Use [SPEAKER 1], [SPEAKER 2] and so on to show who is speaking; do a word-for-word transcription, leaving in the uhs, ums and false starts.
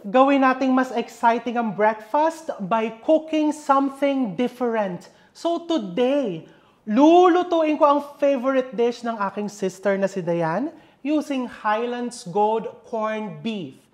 [SPEAKER 1] Gawin nating mas exciting ang breakfast by cooking something different. So today, lulutuin ko ang favorite dish ng aking sister na si Dayan using Highlands Gold Corned Beef.